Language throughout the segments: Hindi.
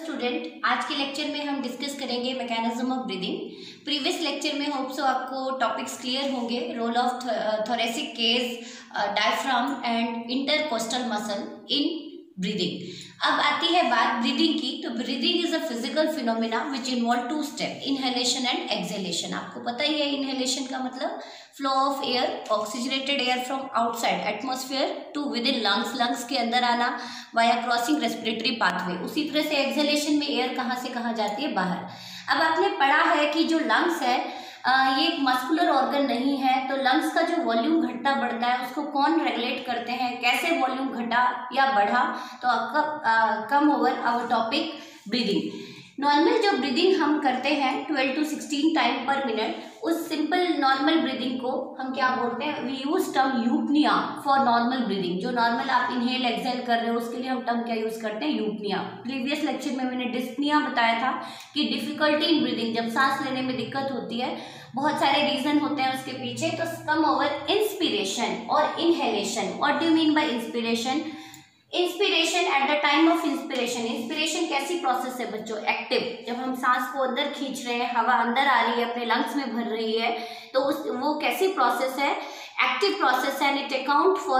स्टूडेंट, आज के लेक्चर में हम डिस्कस करेंगे mechanism of breathing. Previous lecture में होप सो आपको टॉपिक्स क्लियर होंगे, role of thoracic cage, diaphragm and intercostal muscle in breathing. अब आती है बात ब्रीदिंग की। तो breathing is a physical phenomena which involve two step, inhalation and exhalation. आपको पता ही है इनहेलेशन का मतलब flow of air, oxygenated air from outside atmosphere to within lungs, lungs के अंदर आना वाया क्रॉसिंग रेस्पिरेटरी पाथवे। उसी तरह से एक्सहेलेशन में एयर कहाँ से कहाँ जाती है, बाहर। अब आपने पढ़ा है कि जो लंग्स है ये एक मस्कुलर ऑर्गन नहीं है, तो लंग्स का जो वॉल्यूम घटता बढ़ता है उसको कौन रेगुलेट करते हैं, कैसे वॉल्यूम घटा या बढ़ा, तो आपका come over our topic breathing. Normal जो ब्रीदिंग हम करते हैं 12 to 16 टाइम पर मिनट, उस सिंपल नॉर्मल ब्रीदिंग को हम क्या बोलते हैं, we use term eupnoea for normal breathing. जो नॉर्मल आप इनहेल एक्सहेल कर रहे हो उसके लिए हम टर्म क्या यूज करते हैं, यूपनिया। प्रीवियस लेक्चर में मैंने डिस्पनिया बताया था कि डिफिकल्टी इन ब्रीदिंग, जब सांस लेने में दिक्कत होती है, बहुत सारे रीजन होते हैं उसके पीछे। तो कम ओवर इंस्पिरेशन और inhalation. What do you mean by inspiration? Inspiration at the time of inspiration. Inspiration कैसी प्रोसेस है बच्चों, एक्टिव। जब हम सांस को अंदर खींच रहे हैं, हवा अंदर आ रही है, अपने लंग्स में भर रही है, तो वो कैसी प्रोसेस है, एक्टिव प्रोसेस है। And it account for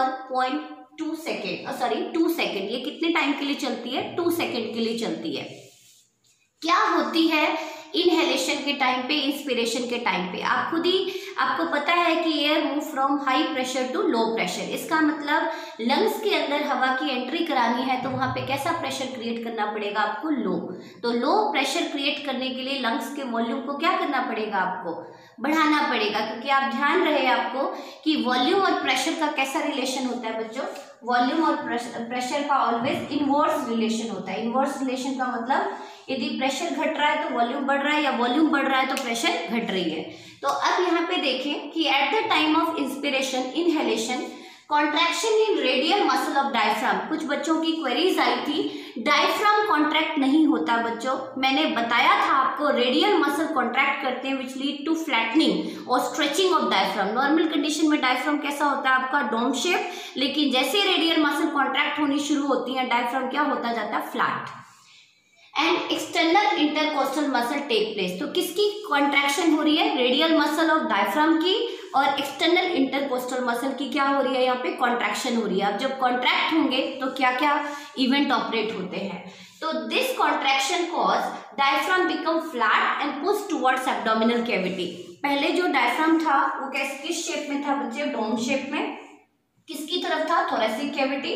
2 second. ये कितने टाइम के लिए चलती है, 2 सेकेंड के लिए चलती है। क्या होती है इनहेलेशन के टाइम पे, इंस्पिरेशन के टाइम पे? आपको पता है कि air move from high pressure to low pressure. इसका मतलब लंग्स के अंदर हवा की एंट्री करानी है तो वहां पे कैसा प्रेशर क्रिएट करना पड़ेगा आपको, लो। तो लो प्रेशर क्रिएट करने के लिए लंग्स के वॉल्यूम को क्या करना पड़ेगा, आपको बढ़ाना पड़ेगा। क्योंकि आप ध्यान रहे आपको कि वॉल्यूम और प्रेशर का कैसा रिलेशन होता है बच्चों, वॉल्यूम और प्रेशर का ऑलवेज इनवर्स रिलेशन होता है। इनवर्स रिलेशन का मतलब यदि प्रेशर घट रहा है तो वॉल्यूम बढ़ रहा है, या वॉल्यूम बढ़ रहा है तो प्रेशर घट रही है। तो अब यहाँ पे देखें कि at the time of inspiration, inhalation, contraction in radial muscle of diaphragm. कुछ बच्चों की क्वेरीज आई थी, डायफ्राम कॉन्ट्रैक्ट नहीं होता बच्चों। मैंने बताया था आपको रेडियल मसल कॉन्ट्रैक्ट करते हैं विच लीड टू फ्लैटनिंग और stretching of diaphragm. Normal condition में डायफ्राम कैसा होता है आपका, डोम शेप, लेकिन जैसे रेडियल मसल कॉन्ट्रैक्ट होनी शुरू होती है डायफ्राम क्या होता जाता है, flat. And external intercostal muscle take place. तो किसकी कॉन्ट्रैक्शन हो रही है, रेडियल मसल ऑफ डायफ्राम की, और एक्सटर्नल इंटरकोस्टल मसल की क्या हो रही है, यहाँ पे कॉन्ट्रैक्शन हो रही है। अब जब कॉन्ट्रैक्ट होंगे तो क्या क्या इवेंट ऑपरेट होते हैं। तो this contraction cause diaphragm become flat and push towards abdominal cavity. पहले जो डायफ्राम था वो किस शेप में था बच्चे, डोम शेप में। किसकी तरफ था, थोरेसिक कैविटी।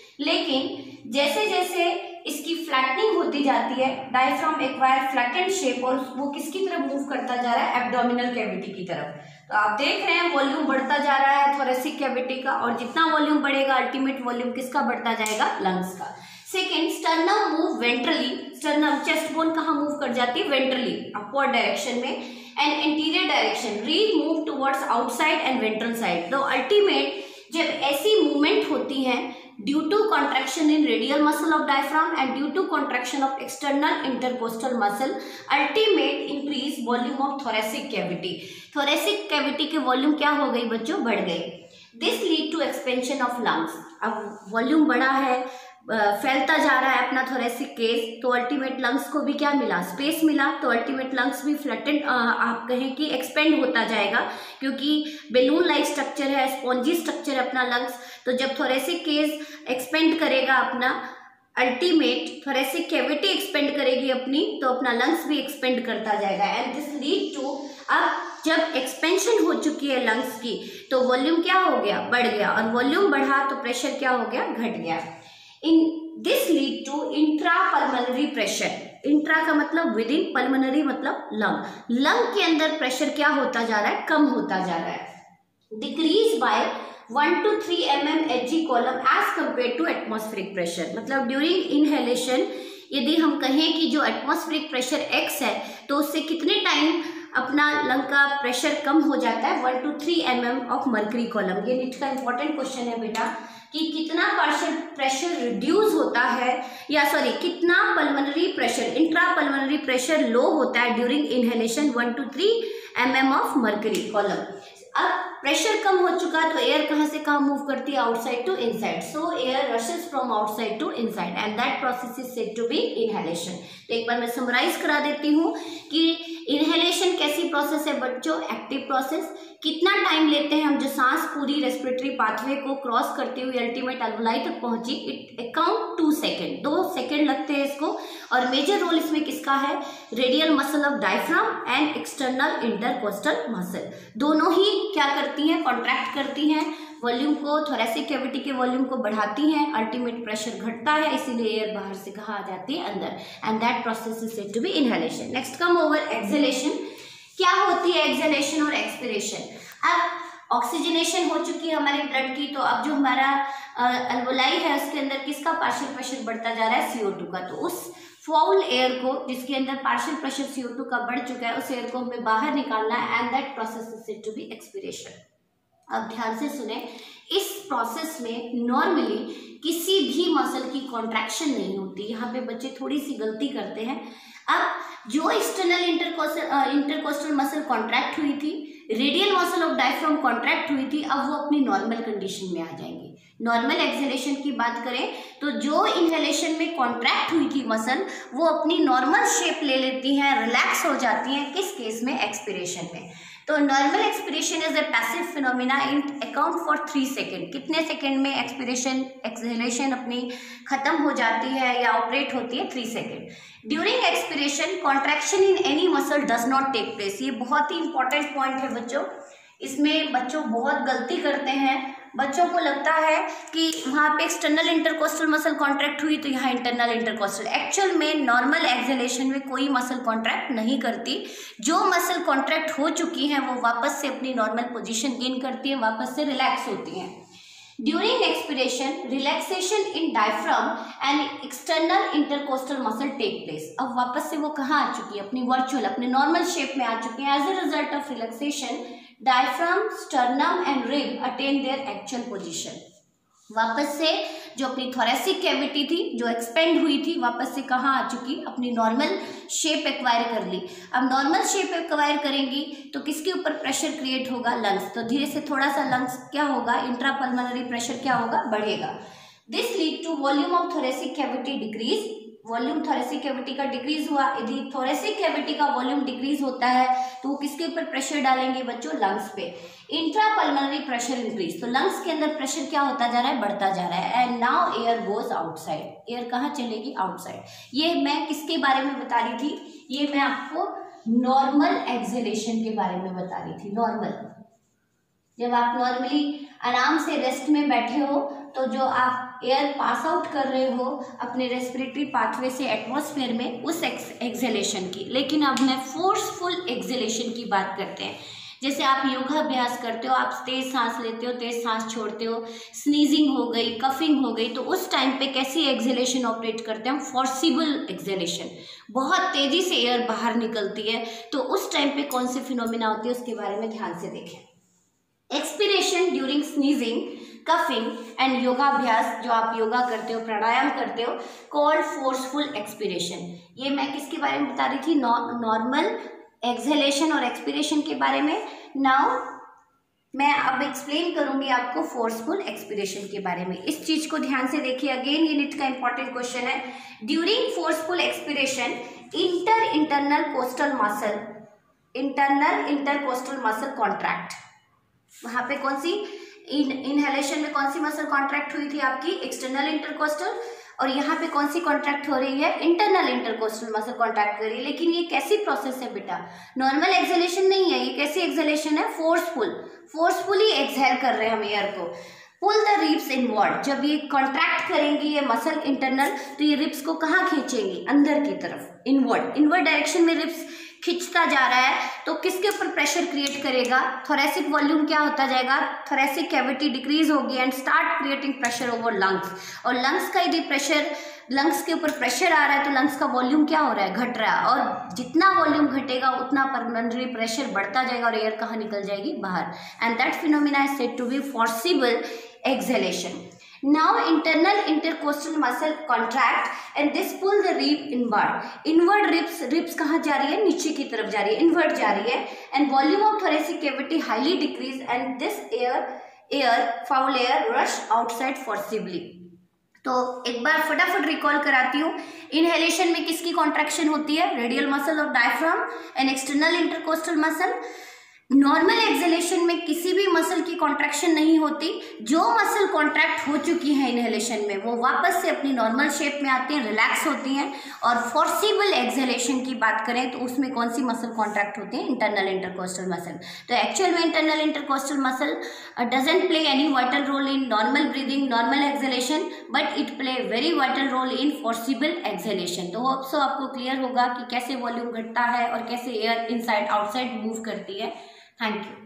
लेकिन जैसे जैसे इसकी फ्लैटनिंग होती जाती है, डायफ्राम एक्वायर फ्लैटेंड शेप, और वो किसकी तरफ मूव करता जा रहा है, एब्डोमिनल कैविटी की तरफ। तो आप देख रहे हैं वॉल्यूम बढ़ता जा रहा है थोरेसिक कैविटी का, और जितना वॉल्यूम बढ़ेगा अल्टीमेट वॉल्यूम किसका बढ़ता जाएगा, लंग्स का। Second, sternum move ventrally. Sternum, chest bone कहाँ मूव कर जाती है, वेंट्रली, अपवर्ड डायरेक्शन में। And anterior direction, rib move towards outside and ventral side. तो अल्टीमेट जब ऐसी मूवमेंट होती है due to contraction in radial muscle of diaphragm and due to contraction of external intercostal muscle, ultimate increase volume of thoracic cavity। thoracic cavity के वॉल्यूम क्या हो गई बच्चों, बढ़ गई। this lead to expansion of lungs। अब वॉल्यूम बढ़ा है, फैलता जा रहा है अपना थोरेसिक केस, तो अल्टीमेट लंग्स को भी क्या मिला, स्पेस मिला। तो अल्टीमेट लंग्स भी फ्लैटेंड, आप कहें कि एक्सपेंड होता जाएगा, क्योंकि बेलून लाइक स्ट्रक्चर है, स्पॉन्जी स्ट्रक्चर है अपना लंग्स। तो जब थोरेसिक केस एक्सपेंड करेगा अपना, अल्टीमेट थोरेसिक कैविटी एक्सपेंड करेगी अपनी, तो अपना लंग्स भी एक्सपेंड करता जाएगा। एंड दिस लीड टू, अब जब एक्सपेंशन हो चुकी है लंग्स की तो वॉल्यूम क्या हो गया, बढ़ गया, और वॉल्यूम बढ़ा तो प्रेशर क्या हो गया, घट गया। In this lead to intra pulmonary pressure. Intra का मतलब विद इन, पल्मोनरी मतलब लंग। लंग के अंदर प्रेशर क्या होता जा रहा है, कम होता जा रहा है। Decrease by 1 to 3 mm Hg column as compared to atmospheric pressure. मतलब ड्यूरिंग इनहेलेशन यदि हम कहें कि जो एटमॉस्फेरिक प्रेशर x है, तो उससे कितने टाइम अपना लंग का प्रेशर कम हो जाता है, 1 to 3 mm of mercury column. ये नीट का इंपॉर्टेंट क्वेश्चन है बेटा, कि कितना प्रेशर रिड्यूस होता है, या सॉरी कितना pulmonary pressure, intra pulmonary pressure low होता है during inhalation 1 to 3 mm of mercury column. अब प्रेशर कम हो चुका तो एयर कहाँ से कहाँ मूव करती है, outside to inside, so air rushes from outside to inside and that process is said to be inhalation. तो एक बार मैं समराइज करा देती हूँ कि इनहेलेशन कैसी प्रोसेस है बच्चों, एक्टिव प्रोसेस। कितना टाइम लेते हैं हम, जो सांस पूरी रेस्पिरेटरी पाथवे को क्रॉस करते हुए अल्टीमेट अल्वोलाई तक पहुंची, इट अकाउंट 2 सेकेंड, 2 सेकेंड लगते हैं इसको। और मेजर रोल इसमें किसका है, radial muscle of diaphragm and external intercostal muscle, दोनों ही क्या करती हैं, कॉन्ट्रैक्ट करती हैं, वॉल्यूम को, थोरेसिक कैविटी के वॉल्यूम को बढ़ाती हैं, अल्टीमेट प्रेशर घटता है, इसीलिए एयर बाहर से कहाँ आ जाती है, अंदर, and that process is said to be inhalation. Next come over exhalation. क्या होती है एक्सहेलेशन और एक्सपिरेशन? अब ऑक्सीजनेशन हो चुकी है हमारे ब्लड की, तो अब जो हमारा अल्वोलाई है उसके अंदर किसका पार्शियल प्रेशर बढ़ता जा रहा है, CO2 का। तो उस फाउल एयर को, जिसके अंदर पार्शियल प्रेशर CO2 का बढ़ चुका है, उस एयर को हमें बाहर निकालना है and that process is said to be expiration. अब ध्यान से सुने, इस प्रोसेस में नॉर्मली किसी भी मसल की कॉन्ट्रैक्शन नहीं होती, यहाँ पे बच्चे थोड़ी सी गलती करते हैं। अब जो एक्सटर्नल इंटरकोस्टल मसल कॉन्ट्रैक्ट हुई थी, radial muscle of diaphragm contract हुई थी, अब वो अपनी नॉर्मल कंडीशन में आ जाएंगी। नॉर्मल एक्सहेलेशन की बात करें तो जो इनहेलेशन में कॉन्ट्रैक्ट हुई थी मसल, वो अपनी नॉर्मल शेप ले लेती हैं, रिलैक्स हो जाती हैं, किस केस में, एक्सपिरेशन में। तो normal expiration is a passive phenomena in account for 3 second. कितने सेकेंड में एक्सपिरेशन, एक्सहेलेशन अपनी खत्म हो जाती है या ऑपरेट होती है, 3 second. During expiration contraction in any muscle does not take place. ये बहुत ही इंपॉर्टेंट पॉइंट है बच्चों, इसमें बच्चों बहुत गलती करते हैं। बच्चों को लगता है कि वहाँ पे एक्सटर्नल इंटरकोस्टल मसल कॉन्ट्रैक्ट हुई तो यहाँ इंटरनल इंटरकोस्टल। एक्चुअल में नॉर्मल एक्सहेलेशन में कोई मसल कॉन्ट्रैक्ट नहीं करती। जो मसल कॉन्ट्रैक्ट हो चुकी हैं वो वापस से अपनी नॉर्मल पोजीशन गेन करती है, वापस से रिलैक्स होती हैं। During expiration relaxation in diaphragm and external intercostal muscle take place. अब वापस से वो कहाँ आ चुकी है, अपनी वर्चुअल, अपने नॉर्मल शेप में आ चुकी है। As a result of relaxation diaphragm, sternum and rib attain their actual position. वापस से जो अपनी थोरेसिक कैविटी थी, जो एक्सपेंड हुई थी, वापस से कहाँ आ चुकी, अपनी नॉर्मल शेप एक्वायर कर ली। अब नॉर्मल शेप एक्वायर करेंगी तो किसके ऊपर प्रेशर क्रिएट होगा, लंग्स। तो धीरे से थोड़ा सा लंग्स क्या होगा, इंट्रापल्मोनरी प्रेशर क्या होगा, बढ़ेगा। This lead to volume of thoracic cavity decrease. Volume thoracic cavity का डिक्रीज हुआ। यदि थोरेसिक कैविटी का वॉल्यूम डिक्रीज होता है तो वो किसके ऊपर प्रेशर डालेंगे बच्चों, लंग्स पे। इंट्रापल्मोनरी प्रेशर इंक्रीज, तो लंग्स के अंदर प्रेशर क्या होता जा रहा है, बढ़ता जा रहा है। And now air goes outside. Air कहाँ चलेगी, आउटसाइड। ये मैं किसके बारे में बता रही थी, ये मैं आपको नॉर्मल एक्सहेलेशन के बारे में बता रही थी। नॉर्मल, जब आप नॉर्मली आराम से रेस्ट में बैठे हो तो जो आप एयर पास आउट कर रहे हो अपने रेस्पिरेटरी पाथवे से एटमॉस्फेयर में, उस एक्सहेलेशन की। लेकिन अब मैं फोर्सफुल एक्सहेलेशन की बात करते हैं। जैसे आप योगाभ्यास करते हो, आप तेज सांस लेते हो, तेज सांस छोड़ते हो, स्नीजिंग हो गई, कफिंग हो गई, तो उस टाइम पे कैसी एक्सहेलेशन ऑपरेट करते हैं हम, फोर्सिबल एक्सहेलेशन। बहुत तेजी से एयर बाहर निकलती है, तो उस टाइम पे कौन सी फिनोमिना होती है उसके बारे में ध्यान से देखें। Expiration during sneezing, coughing and योगाभ्यास, जो आप योगा करते हो, प्राणायाम करते हो, कॉल्ड फोर्सफुल एक्सपिरेशन। ये मैं किसके बारे में बता रही थी, नॉर्मल एक्सहेलेशन और एक्सपिरेशन के बारे में। नाउ मैं अब एक्सप्लेन करूंगी आपको फोर्सफुल एक्सपिरेशन के बारे में। इस चीज को ध्यान से देखिए, अगेन ये नीट का इंपॉर्टेंट क्वेश्चन है। During forceful expiration internal intercostal muscle contract. वहां पे कौन सी, इनहेलेशन में कौन सी मसल कॉन्ट्रैक्ट हुई थी आपकी, एक्सटर्नल इंटरकोस्टल, और यहाँ पे कौन सी कॉन्ट्रैक्ट हो रही है, इंटरनल इंटरकोस्टल मसल कॉन्ट्रैक्ट कर रही है। लेकिन ये कैसी प्रोसेस है बेटा, नॉर्मल एक्सहेलेशन नहीं है, ये कैसी एक्सहेलेशन है, फोर्सफुली एक्सहेल कर रहे हैं हम एयर को। पुल द रिब्स इनवर्ड, जब ये कॉन्ट्रैक्ट करेंगी ये मसल इंटरनल, तो ये रिब्स को कहाँ खींचेंगी, अंदर की तरफ, इनवर्ड डायरेक्शन में रिब्स खिंचता जा रहा है, तो किसके ऊपर प्रेशर क्रिएट करेगा, थोरेसिक वॉल्यूम क्या होता जाएगा, थोरेसिक कैविटी डिक्रीज होगी and start creating pressure over lungs. और लंग्स का यदि प्रेशर, लंग्स के ऊपर प्रेशर आ रहा है तो लंग्स का वॉल्यूम क्या हो रहा है, घट रहा है। और जितना वॉल्यूम घटेगा उतना पल्मोनरी प्रेशर बढ़ता जाएगा और एयर कहाँ निकल जाएगी, बाहर। And that phenomena is said to be forcible exhalation. Now internal intercostal muscle contract and this pull the rib inward. Inward ribs कहाँ जा रही है, नीचे की तरफ जा रही है, inward जा रही है, and volume of thoracic cavity highly decrease and this foul air rush outside forcibly. तो एक बार फटाफट रिकॉल कराती हूँ, इनहेलेशन में किसकी कॉन्ट्रैक्शन होती है, radial muscle of diaphragm and external intercostal muscle. Normal exhalation में किसी भी मसल की कॉन्ट्रैक्शन नहीं होती, जो मसल कॉन्ट्रैक्ट हो चुकी है इनहेलेशन में वो वापस से अपनी नॉर्मल शेप में आती हैं, रिलैक्स होती हैं। और फोर्सिबल एक्सहेलेशन की बात करें तो उसमें कौन सी मसल कॉन्ट्रैक्ट होती है, इंटरनल इंटरकोस्टल मसल। तो एक्चुअल में internal intercostal muscle doesn't play any vital role in normal breathing, normal exhalation, but it play very vital role in forcible exhalation. तो होप सो आपको क्लियर होगा कि कैसे वॉल्यूम घटता है और कैसे एयर इनसाइड आउटसाइड मूव करती है। Thank you.